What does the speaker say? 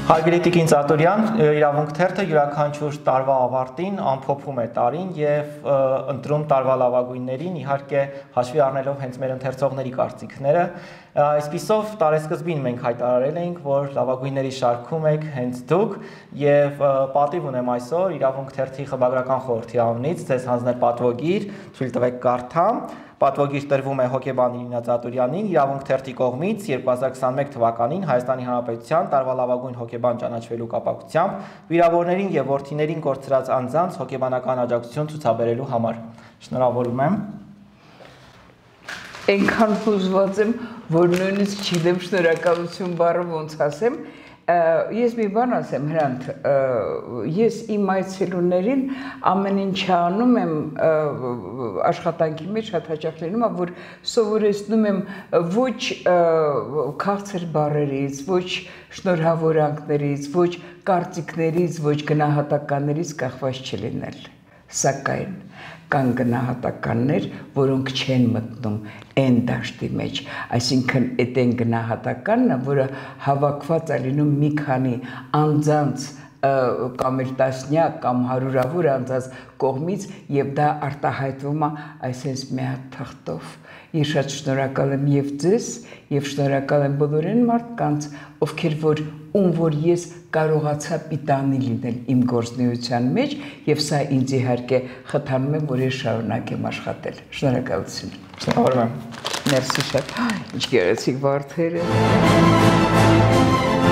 Հարգելի Տիկին Ծատուրյան, իրավունք թերթը յուրաքանչյուր տարվա ավարտին ամփոփում է տարին եւ ընտրում տարվա լավագույններին, իհարկե հաշվի առնելով հենց մեր ընթերցողների կարծիքները։ Այսպիսով տարեսկզբին մենք հայտարարել էինք, որ լավագույնների շարքում եք հենց դուք եւ պատիվ ունեմ այսօր իրավունք թերթի խմբագրական խորհրդի անունից ձեզ հանձնել պատվոգիր, թույլ տվեք կարդամ։ Պատվոգիր տրվում է հոկեբան Իրինա Ծատուրյանին իրավունք թերթի կողմից 2021 թվականին Հայաստանի Հանրապետության տարվա լավագույն հոկեբան ճանաչվելու կապակցությամբ վիրավորներին եւ որդիներին կորցրած անձանց հոկեբանական աջակցություն ցուցաբերելու համար։ Շնորհավորում եմ։ Այնքան հուզված եմ, որ նույնիսկ չգիտեմ շնորհակալություն բառը ոնց ասեմ։ Ես մի բան ասեմ, Հրանտ, ես իմ այցելուներին ամեն ինչ անում եմ աշխատանքի մեջ շատ հաճախ լինում է, որ սովորեցնում եմ ոչ քաղցր բառերից, ոչ շնորհավորանքներից, ոչ կարծիքներից, ոչ գնահատականներից կախված չլինել, սակայն կան գնահատականներ, որոնք չեն մտնում այն դաշտի մեջ, այսինքն այդ այն գնահատականն է, որը հավաքված է լինում մի քանի անձանց կամ էլ տասնյակ կամ հարյուրավոր անձանց կողմից եւ դա արտահայտվում է այսպես մի հատ թղթով։ Ես շատ շնորհակալ եմ եւ ձեզ եւ շնորհակալ եմ բոլոր այն մարդկանց, ովքեր որ ես կարողացա պիտանի լինել իմ գործունեության մեջ եւ սա ինձ իհարկե խթանում է, որ ես շարունակեմ աշխատել։ Շնորհակալություն։ Շնորհավորում եմ։ Մերսի շատ։ Ինչ գեղեցիկ վարդեր են։